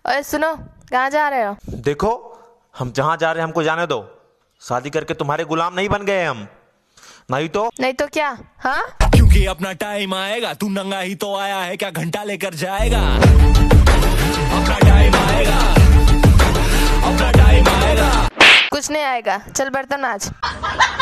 ओए सुनो, कहाँ जा रहे हो? देखो, हम जहाँ जा रहे हैं हमको जाने दो। शादी करके तुम्हारे गुलाम नहीं बन गए हम। नहीं तो क्या? हाँ, क्योंकि अपना टाइम आएगा, तू नंगा ही तो आया है, क्या घंटा लेकर जाएगा? अपना टाइम आएगा, अपना टाइम आएगा। कुछ नहीं आएगा। चल बर्तन मांज।